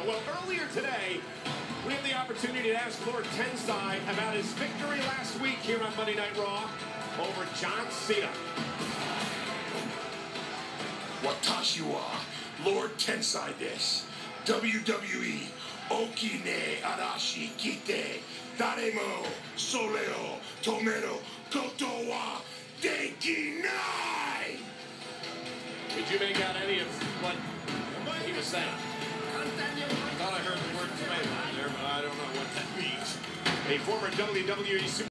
Well, earlier today, we had the opportunity to ask Lord Tensai about his victory last week here on Monday Night Raw over John Cena. Watashi wa Lord Tensai desu. WWE Okine Arashi Kite Daremo Soleo Tomeru Koto wa Dekinai. Did you make out any of what he was saying? I thought I heard the word tomato there, but I don't know what that means. A former WWE